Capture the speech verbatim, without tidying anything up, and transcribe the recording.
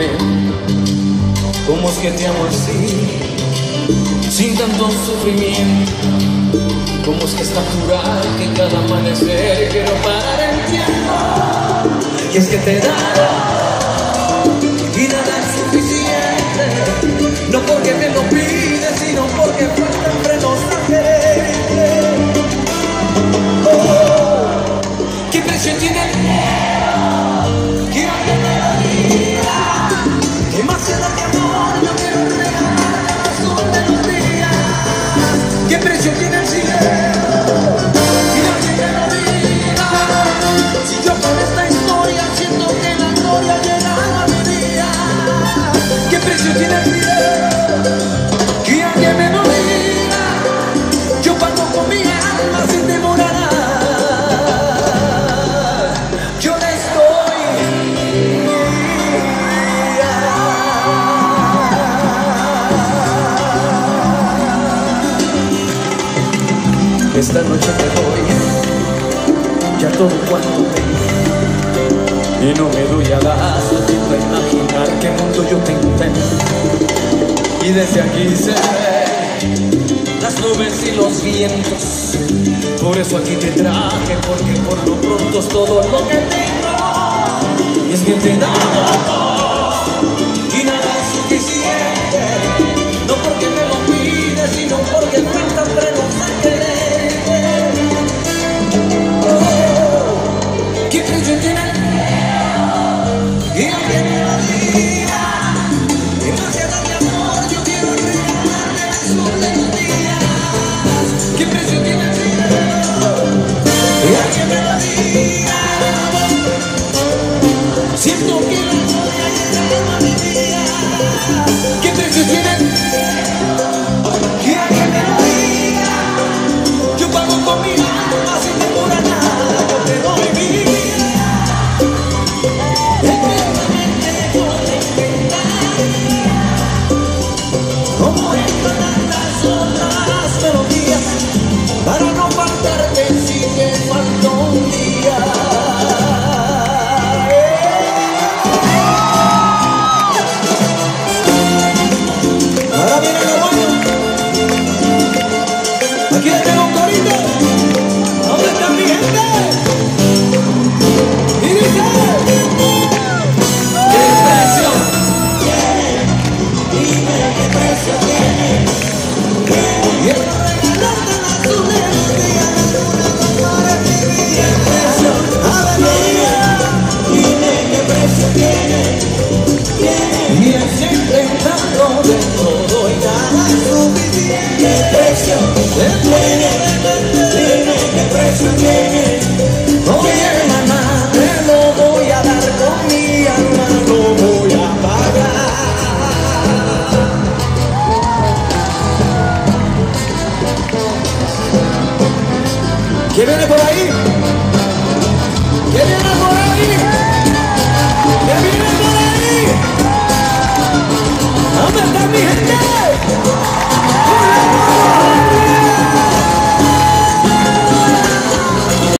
momento. ¿Cómo es que te amo así, sin tanto sufrimiento? ¿Cómo es que es natural que cada amanecer quiero parar el tiempo? Y es que te da y nada es suficiente, no porque me lo pides, sino porque falta entre nos la quererte. Oh, ¿qué precio tiene el miedo? Quiero que me lo diga. Demasiado que amor, no quiero regalar la razón de los días. ¿Qué precio tiene el cielo? Quiero que me lo diga. Si yo con esta historia siento que la gloria llega a mi día. ¿Qué precio tiene el cielo? Quiero que me lo diga. Yo pago con mi alma sin demorar. Yo le estoy. Esta noche te doy ya todo cuanto tengo, y no me doy abasto a imaginar qué mundo yo te intento. Y desde aquí se ven las nubes y los vientos. Por eso aquí te traje, porque por lo pronto es todo lo que tengo. Y es que te he dado todo.